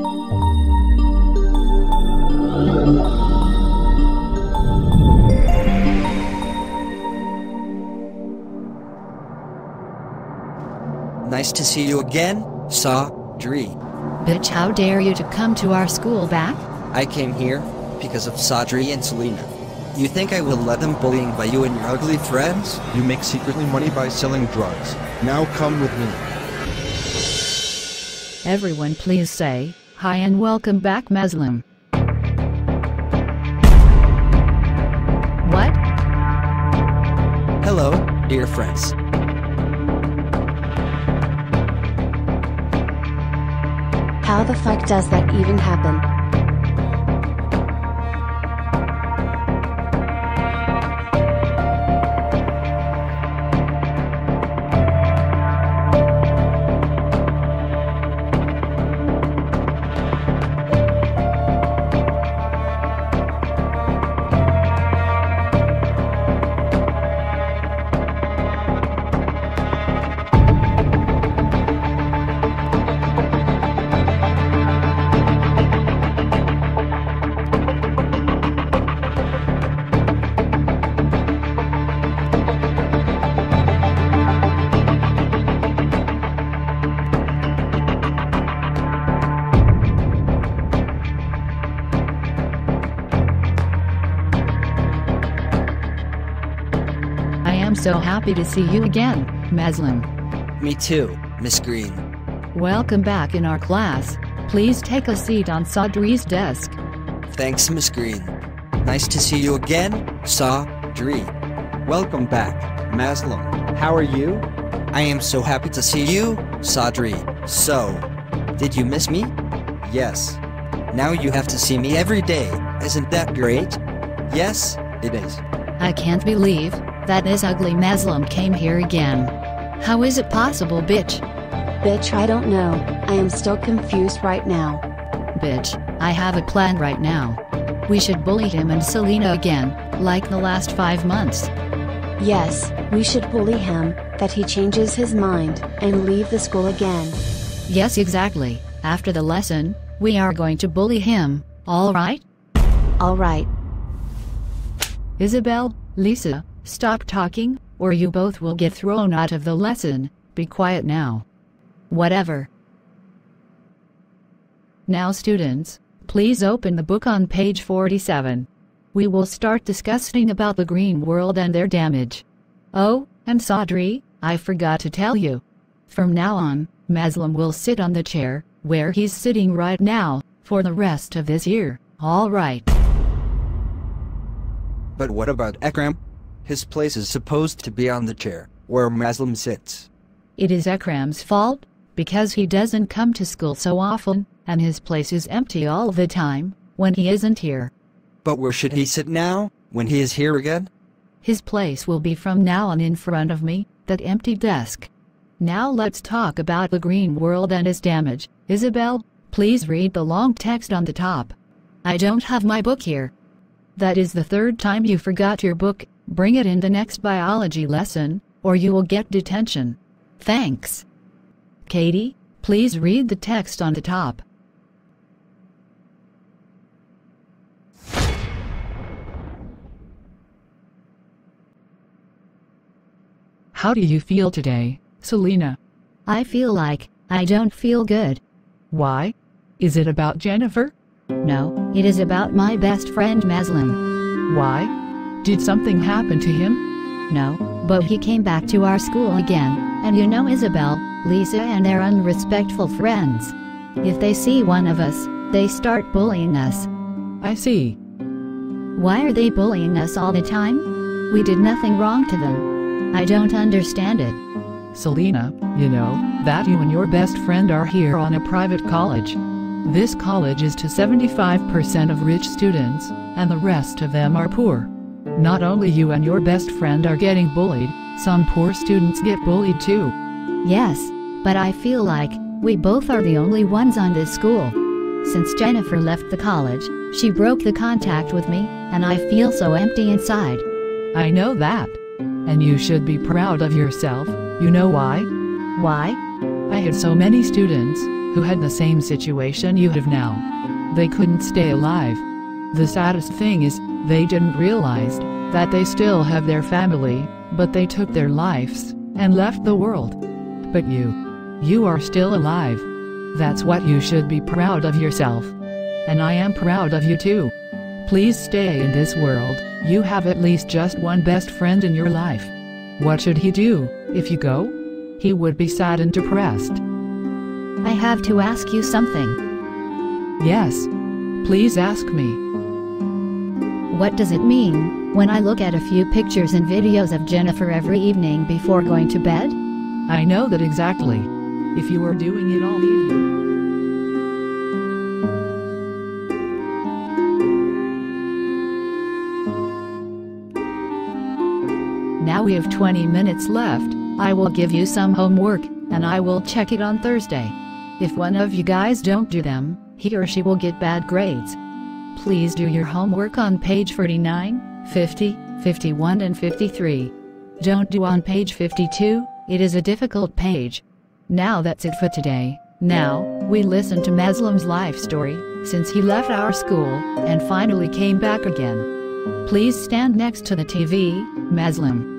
Nice to see you again, Sadri. Bitch, how dare you to come to our school back? I came here because of Sadri and Selena. You think I will let them bullying by you and your ugly friends? You make secretly money by selling drugs. Now come with me. Everyone please say, hi and welcome back Muslim. What? Hello, dear friends. How the fuck does that even happen? I am so happy to see you again, Muslim. Me too, Miss Green. Welcome back in our class. Please take a seat on Sadri's desk. Thanks, Miss Green. Nice to see you again, Sadri. Welcome back, Muslim. How are you? I am so happy to see you, Sadri. So, did you miss me? Yes. Now you have to see me every day. Isn't that great? Yes, it is. I can't believe that this ugly Muslim came here again. How is it possible, bitch? Bitch, I don't know. I am still confused right now. Bitch, I have a plan right now. We should bully him and Selena again, like the last 5 months. Yes, we should bully him, that he changes his mind, and leave the school again. Yes, exactly. After the lesson, we are going to bully him, alright? Alright. Isabel, Lisa, stop talking, or you both will get thrown out of the lesson. Be quiet now. Whatever. Now students, please open the book on page 47. We will start discussing about the green world and their damage. Oh, and Sadri, I forgot to tell you. From now on, Muslim will sit on the chair, where he's sitting right now, for the rest of this year, alright? But what about Akram? His place is supposed to be on the chair, where Muslim sits. It is Akram's fault, because he doesn't come to school so often, and his place is empty all the time, when he isn't here. But where should he sit now, when he is here again? His place will be from now on in front of me, that empty desk. Now let's talk about the green world and its damage. Isabel, please read the long text on the top. I don't have my book here. That is the 3rd time you forgot your book. Bring it in the next biology lesson, or you will get detention. Thanks. Katie, please read the text on the top. How do you feel today, Selena? I feel like I don't feel good. Why? Is it about Jennifer? No, it is about my best friend Muslim. Why? Did something happen to him? No, but he came back to our school again, and you know Isabel, Lisa and their unrespectful friends. If they see one of us, they start bullying us. I see. Why are they bullying us all the time? We did nothing wrong to them. I don't understand it. Selena, you know that you and your best friend are here on a private college. This college is to 75% of rich students, and the rest of them are poor. Not only you and your best friend are getting bullied, some poor students get bullied too. Yes, but I feel like we both are the only ones on this school. Since Jennifer left the college, she broke the contact with me, and I feel so empty inside. I know that. And you should be proud of yourself. You know why? Why? I had so many students who had the same situation you have now. They couldn't stay alive. The saddest thing is, they didn't realize that they still have their family, but they took their lives and left the world. But you are still alive. That's what you should be proud of yourself. And I am proud of you too. Please stay in this world. You have at least just one best friend in your life. What should he do if you go? He would be sad and depressed. I have to ask you something. Yes. Please ask me. What does it mean when I look at a few pictures and videos of Jennifer every evening before going to bed? I know that exactly. If you were doing it all evening. Now we have 20 minutes left. I will give you some homework, and I will check it on Thursday. If one of you guys don't do them, he or she will get bad grades. Please do your homework on page 49, 50, 51 and 53. Don't do on page 52, it is a difficult page. Now that's it for today. Now, we listen to Maslam's life story, since he left our school, and finally came back again. Please stand next to the TV, Maslam.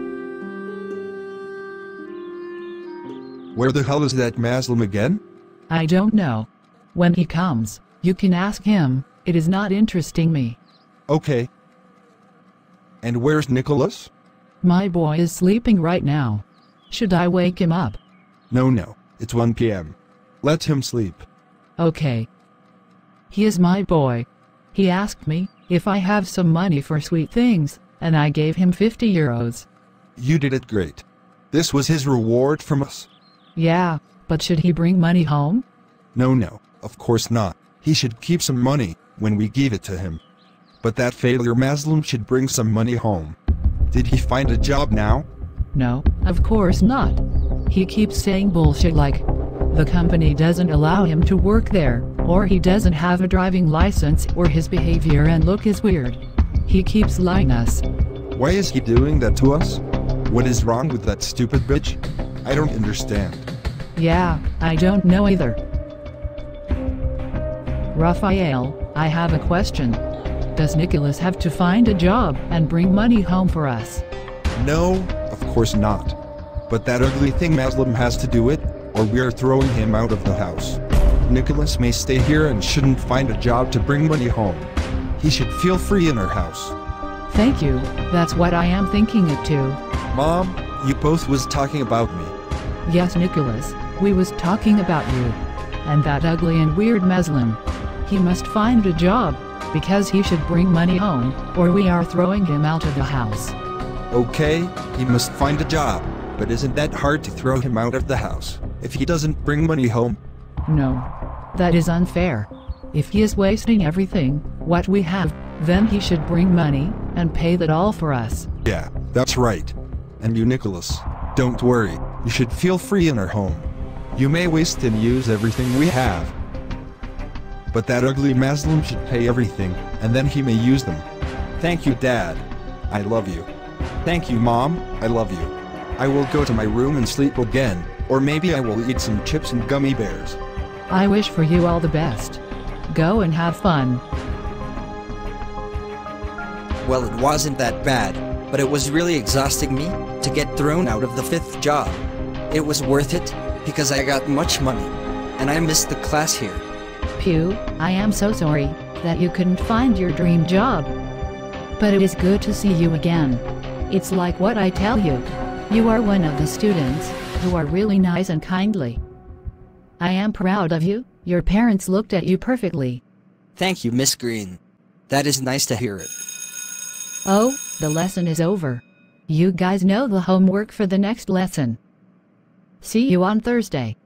Where the hell is that Maslam again? I don't know. When he comes, you can ask him. It is not interesting me. Okay. And where's Nicholas? My boy is sleeping right now. Should I wake him up? No, it's 1 p.m. Let him sleep. Okay. He is my boy. He asked me if I have some money for sweet things, and I gave him 50 euros. You did it great. This was his reward from us. Yeah, but should he bring money home? No, of course not. He should keep some money when we give it to him. But that failure Maslam should bring some money home. Did he find a job now? No, of course not. He keeps saying bullshit like the company doesn't allow him to work there, or he doesn't have a driving license, or his behavior and look is weird. He keeps lying us. Why is he doing that to us? What is wrong with that stupid bitch? I don't understand. Yeah, I don't know either. Raphael, I have a question. Does Nicholas have to find a job and bring money home for us? No, of course not. But that ugly thing Maslam has to do it, or we are throwing him out of the house. Nicholas may stay here and shouldn't find a job to bring money home. He should feel free in our house. Thank you, that's what I am thinking it too. Mom, you both was talking about me. Yes, Nicholas, we was talking about you. And that ugly and weird Maslam. He must find a job, because he should bring money home, or we are throwing him out of the house. Okay, he must find a job, but isn't that hard to throw him out of the house, if he doesn't bring money home? No. That is unfair. If he is wasting everything, what we have, then he should bring money, and pay that all for us. Yeah, that's right. And you Nicholas, don't worry, you should feel free in our home. You may waste and use everything we have. But that ugly Maslam should pay everything, and then he may use them. Thank you, Dad. I love you. Thank you, Mom. I love you. I will go to my room and sleep again, or maybe I will eat some chips and gummy bears. I wish for you all the best. Go and have fun. Well, it wasn't that bad, but it was really exhausting me to get thrown out of the 5th job. It was worth it, because I got much money, and I missed the class here. Pew, I am so sorry that you couldn't find your dream job. But it is good to see you again. It's like what I tell you. You are one of the students who are really nice and kindly. I am proud of you. Your parents looked at you perfectly. Thank you, Miss Green. That is nice to hear it. Oh, the lesson is over. You guys know the homework for the next lesson. See you on Thursday.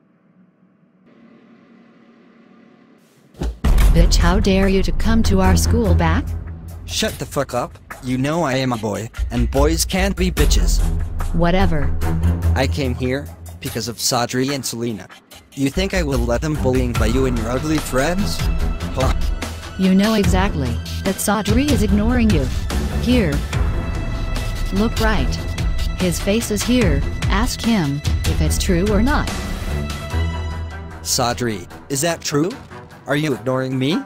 Bitch, how dare you to come to our school back? Shut the fuck up. You know I am a boy, and boys can't be bitches. Whatever. I came here because of Sadri and Selena. You think I will let them bullying by you and your ugly friends? Huh. You know exactly that Sadri is ignoring you. Here. Look right. His face is here. Ask him if it's true or not. Sadri, Is that true? Are you ignoring me?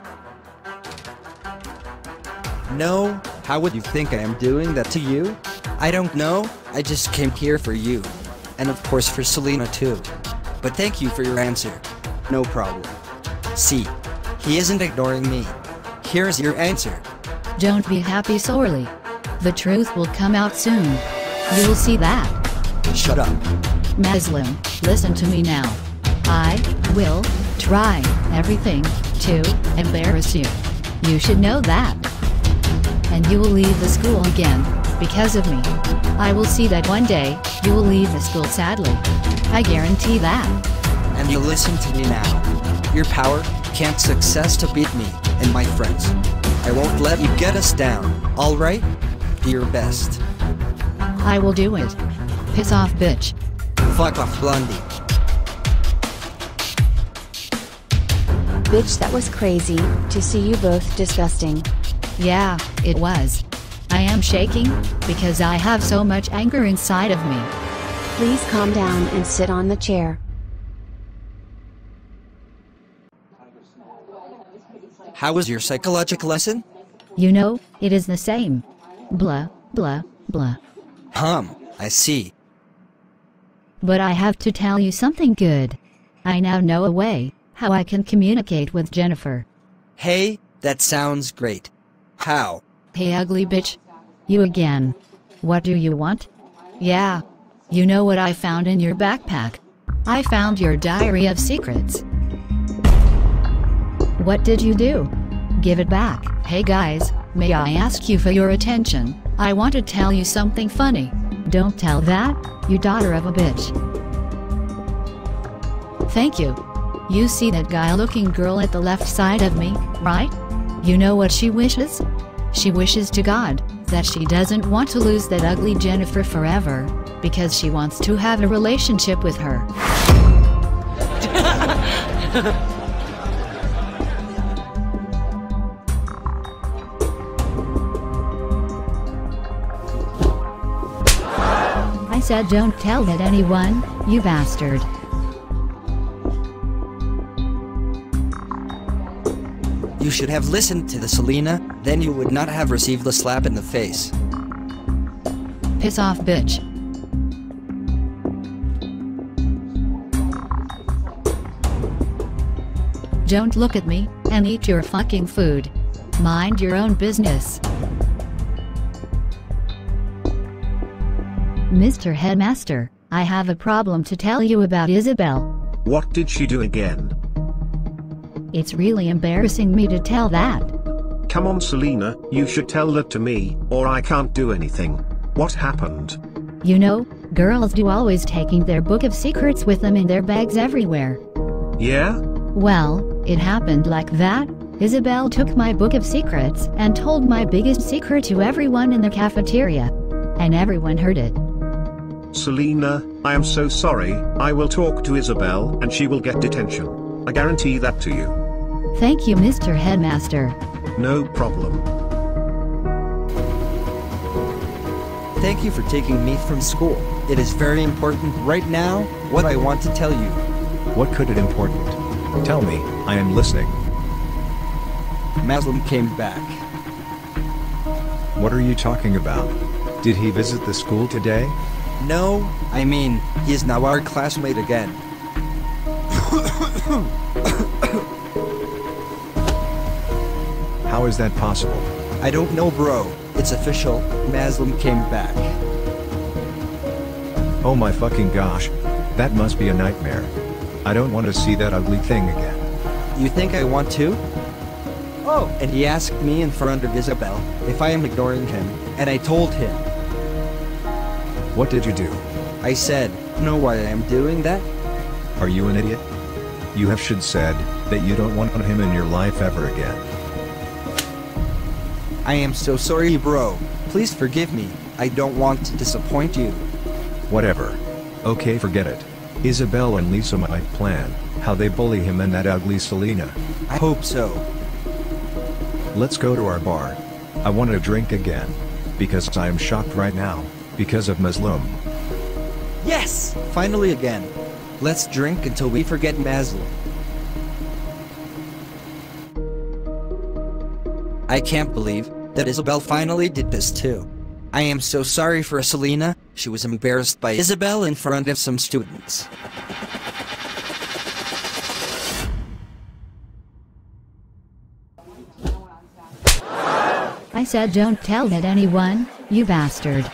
No, how would you think I am doing that to you? I don't know, I just came here for you. And of course for Selena too. But thank you for your answer. No problem. See, he isn't ignoring me. Here's your answer. Don't be happy sorely. The truth will come out soon. You will see that. Shut up. Muslim, listen to me now. I will try everything to embarrass you. You should know that. And you will leave the school again, because of me. I will see that one day, you will leave the school sadly. I guarantee that. And you listen to me now. Your power can't success to beat me and my friends. I won't let you get us down, alright? Do your best. I will do it. Piss off, bitch. Fuck off, Blondie. Bitch, that was crazy to see you both disgusting. Yeah, it was. I am shaking, because I have so much anger inside of me. Please calm down and sit on the chair. How was your psychological lesson? You know, it is the same. Blah, blah, blah. I see. But I have to tell you something good. I now know a way how I can communicate with Jennifer. Hey, that sounds great. How? Hey, ugly bitch. You again. What do you want? Yeah. You know what I found in your backpack? I found your diary of secrets. What did you do? Give it back. Hey guys, may I ask you for your attention? I want to tell you something funny. Don't tell that, you daughter of a bitch. Thank you. You see that guy-looking girl at the left side of me, right? You know what she wishes? She wishes to God that she doesn't want to lose that ugly Jennifer forever, because she wants to have a relationship with her. I said don't tell that anyone, you bastard. You should have listened to the Selena, then you would not have received the slap in the face. Piss off, bitch. Don't look at me, and eat your fucking food. Mind your own business. Mr. Headmaster, I have a problem to tell you about Isabel. What did she do again? It's really embarrassing me to tell that. Come on, Selena, you should tell that to me, or I can't do anything. What happened? You know, girls do always taking their book of secrets with them in their bags everywhere. Yeah? Well, it happened like that. Isabel took my book of secrets and told my biggest secret to everyone in the cafeteria. And everyone heard it. Selena, I am so sorry. I will talk to Isabel and she will get detention. I guarantee that to you. Thank you, Mr. Headmaster. No problem. Thank you for taking me from school. It is very important right now what I want to tell you. What could it important? Tell me, I am listening. Muslim came back. What are you talking about? Did he visit the school today? No, I mean, he is now our classmate again. How is that possible? I don't know, bro. It's official. Muslim came back. Oh my fucking gosh. That must be a nightmare. I don't want to see that ugly thing again. You think I want to? Oh, and he asked me in front of Isabel if I am ignoring him, and I told him. What did you do? I said, know why I am doing that? Are you an idiot? You have should said that you don't want him in your life ever again. I am so sorry, bro. Please forgive me. I don't want to disappoint you. Whatever. Okay, forget it. Isabel and Lisa might plan how they bully him and that ugly Selena. I hope so. Let's go to our bar. I want to drink again. Because I am shocked right now. Because of Muslim. Yes! Finally again. Let's drink until we forget Muslim. I can't believe that Isabel finally did this too. I am so sorry for Selena. She was embarrassed by Isabel in front of some students. I said don't tell that anyone, you bastard.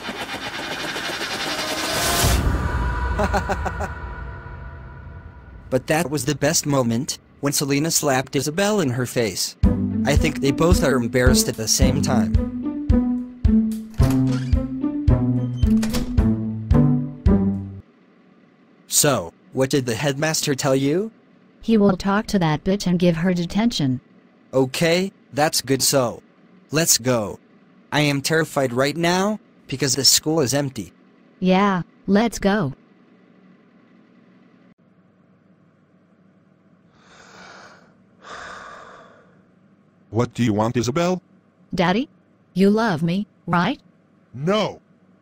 But that was the best moment, when Selena slapped Isabel in her face. I think they both are embarrassed at the same time. So, what did the headmaster tell you? He will talk to that bitch and give her detention. Okay, that's good so. Let's go. I am terrified right now, because the school is empty. Yeah, let's go. What do you want, Isabel? Daddy? You love me, right? No.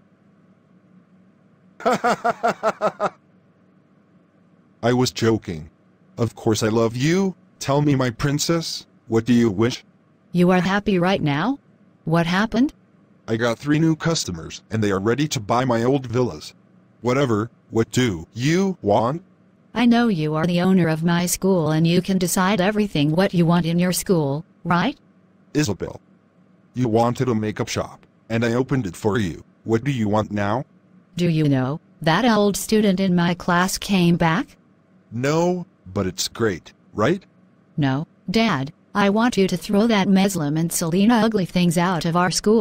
I was joking. Of course I love you. Tell me, my princess, what do you wish? You are happy right now? What happened? I got 3 new customers, and they are ready to buy my old villas. Whatever, what do you want? I know you are the owner of my school and you can decide everything what you want in your school, right? Isabel. You wanted a makeup shop, and I opened it for you. What do you want now? Do you know, that old student in my class came back? No, but it's great, right? No, Dad, I want you to throw that Meslam and Selena ugly things out of our school.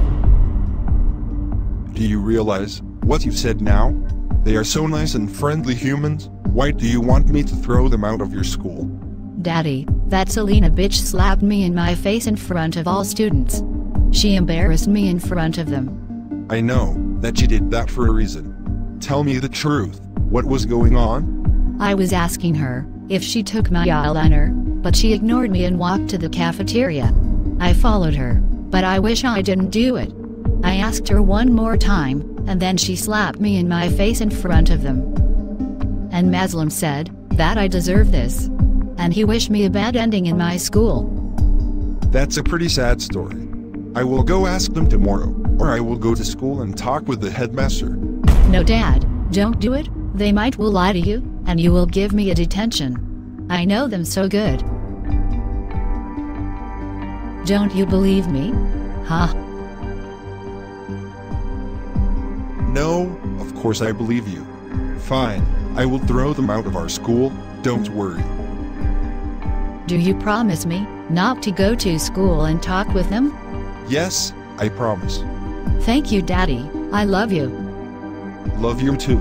Do you realize what you said now? They are so nice and friendly humans. Why do you want me to throw them out of your school? Daddy, that Selena bitch slapped me in my face in front of all students. She embarrassed me in front of them. I know that she did that for a reason. Tell me the truth. What was going on? I was asking her if she took my eyeliner, but she ignored me and walked to the cafeteria. I followed her, but I wish I didn't do it. I asked her one more time, and then she slapped me in my face in front of them. And Meslam said that I deserve this. And he wished me a bad ending in my school. That's a pretty sad story. I will go ask them tomorrow, or I will go to school and talk with the headmaster. No, Dad, don't do it. They might will lie to you, and you will give me a detention. I know them so good. Don't you believe me? Huh? No, of course I believe you. Fine, I will throw them out of our school, don't worry. Do you promise me not to go to school and talk with them? Yes, I promise. Thank you, Daddy. I love you. Love you too.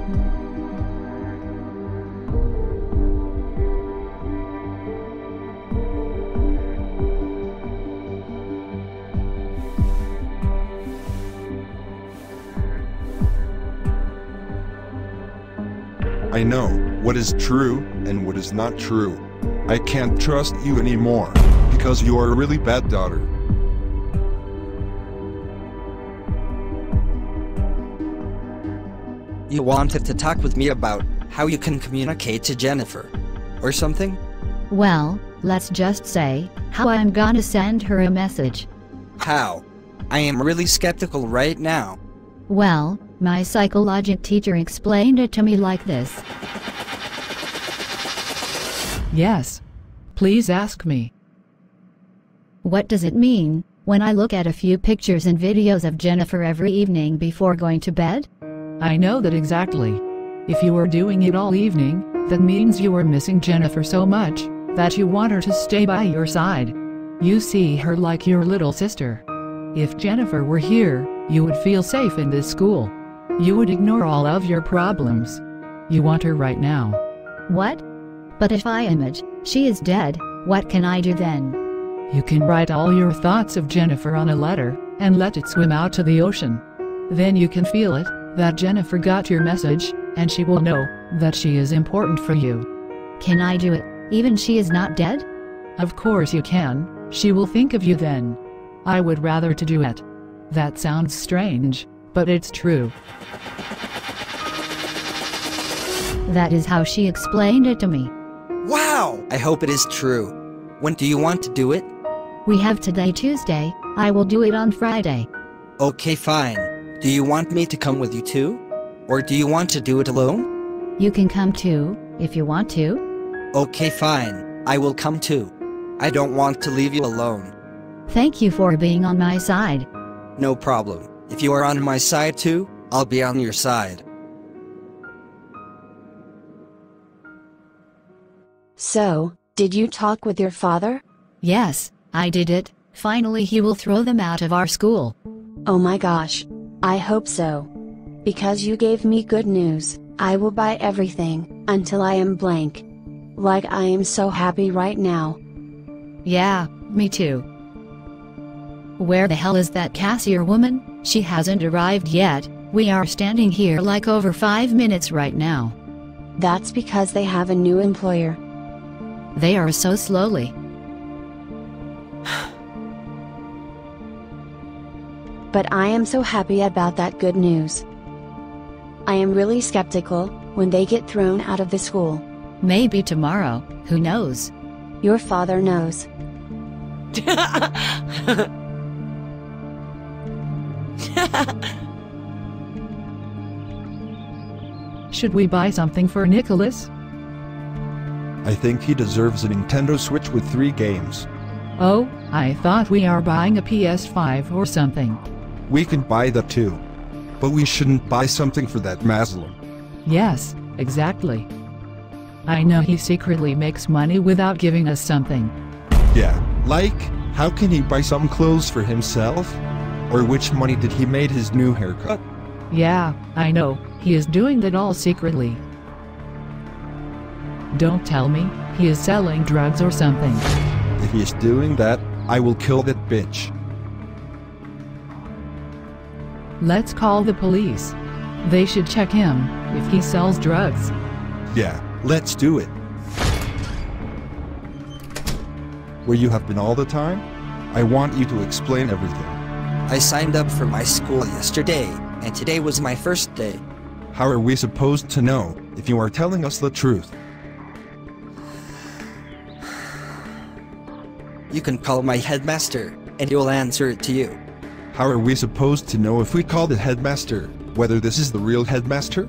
I know what is true and what is not true. I can't trust you anymore, because you are a really bad daughter. You wanted to talk with me about how you can communicate to Jennifer, or something? Well, let's just say how I'm gonna send her a message. How? I am really skeptical right now. Well, my psychology teacher explained it to me like this. Yes. Please ask me. What does it mean when I look at a few pictures and videos of Jennifer every evening before going to bed? I know that exactly. If you are doing it all evening, that means you are missing Jennifer so much that you want her to stay by your side. You see her like your little sister. If Jennifer were here, you would feel safe in this school. You would ignore all of your problems. You want her right now. What? But if I image she is dead, what can I do then? You can write all your thoughts of Jennifer on a letter and let it swim out to the ocean. Then you can feel it, that Jennifer got your message, and she will know that she is important for you. Can I do it, even she is not dead? Of course you can. She will think of you then. I would rather to do it. That sounds strange, but it's true. That is how she explained it to me. Wow! I hope it is true. When do you want to do it? We have today Tuesday, I will do it on Friday. Okay, fine. Do you want me to come with you too? Or do you want to do it alone? You can come too, if you want to. Okay, fine. I will come too. I don't want to leave you alone. Thank you for being on my side. No problem. If you are on my side too, I'll be on your side. So, did you talk with your father? Yes, I did it. Finally he will throw them out of our school. Oh my gosh. I hope so. Because you gave me good news, I will buy everything, until I am blank. Like I am so happy right now. Yeah, me too. Where the hell is that cashier woman? She hasn't arrived yet. We are standing here like over 5 minutes right now. That's because they have a new employer. They are so slowly. But I am so happy about that good news. I am really skeptical when they get thrown out of the school. Maybe tomorrow, who knows? Your father knows. Should we buy something for Nicholas? I think he deserves a Nintendo Switch with 3 games. Oh, I thought we are buying a PS5 or something. We can buy that too. But we shouldn't buy something for that Muslim. Yes, exactly. I know he secretly makes money without giving us something. Yeah, like, how can he buy some clothes for himself? Or which money did he made his new haircut? Yeah, I know, he is doing that all secretly. Don't tell me, he is selling drugs or something. If he is doing that, I will kill that bitch. Let's call the police. They should check him, if he sells drugs. Yeah, let's do it. Where you have been all the time? I want you to explain everything. I signed up for my school yesterday, and today was my first day. How are we supposed to know if you are telling us the truth? You can call my headmaster, and he will answer it to you. How are we supposed to know if we call the headmaster, whether this is the real headmaster?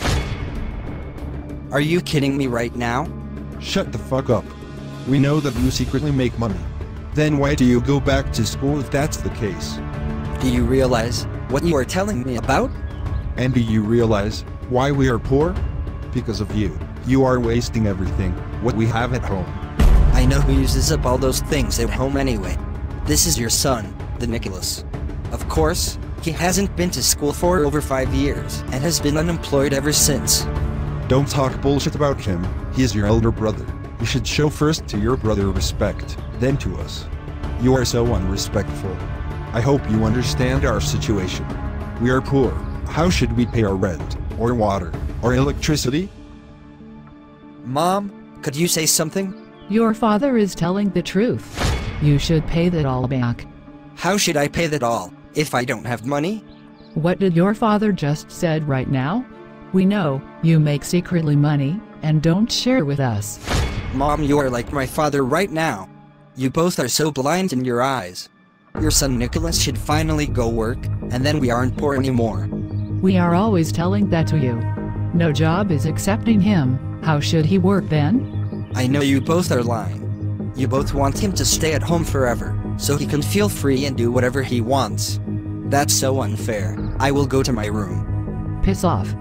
Are you kidding me right now? Shut the fuck up. We know that you secretly make money. Then why do you go back to school if that's the case? Do you realize what you are telling me about? And do you realize why we are poor? Because of you. You are wasting everything, what we have at home. I know who uses up all those things at home anyway. This is your son, the Nicholas. Of course, he hasn't been to school for over 5 years and has been unemployed ever since. Don't talk bullshit about him. He is your elder brother. You should show first to your brother respect, then to us. You are so unrespectful. I hope you understand our situation. We are poor. How should we pay our rent, or water, or electricity? Mom, could you say something? Your father is telling the truth. You should pay that all back. How should I pay that all, if I don't have money? What did your father just said right now? We know, you make secretly money, and don't share with us. Mom, you are like my father right now. You both are so blind in your eyes. Your son Nicholas should finally go work, and then we aren't poor anymore. We are always telling that to you. No job is accepting him, how should he work then? I know you both are lying. You both want him to stay at home forever, so he can feel free and do whatever he wants. That's so unfair. I will go to my room. Piss off.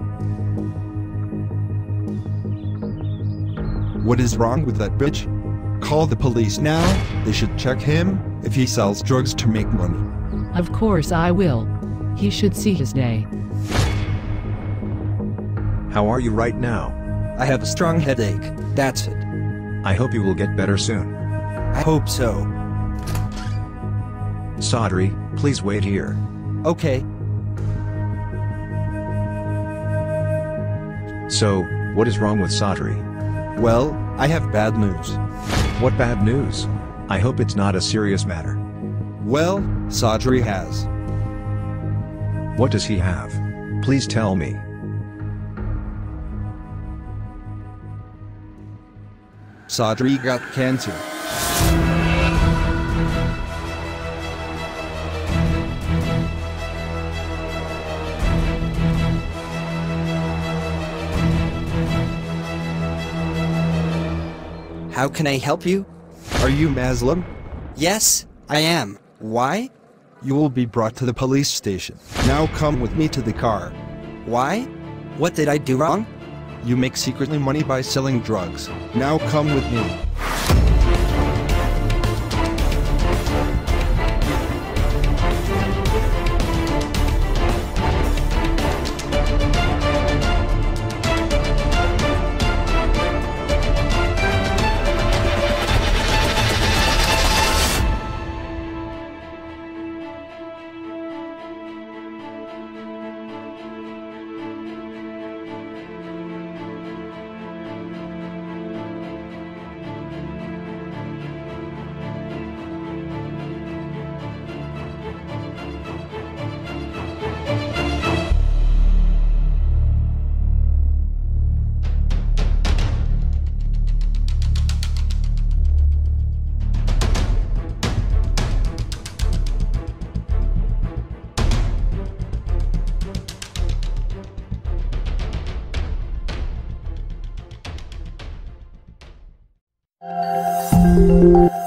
What is wrong with that bitch? Call the police now. They should check him if he sells drugs to make money. Of course I will. He should see his day. How are you right now? I have a strong headache, that's it. I hope you will get better soon. I hope so. Sadri, please wait here. Okay. So, what is wrong with Sadri? Well, I have bad news. What bad news? I hope it's not a serious matter. Well, Sadri has. What does he have? Please tell me. Sadri got cancer. How can I help you? Are you Muslim? Yes, I am. Why? You will be brought to the police station. Now come with me to the car. Why? What did I do wrong? You make secretly money by selling drugs. Now come with me. You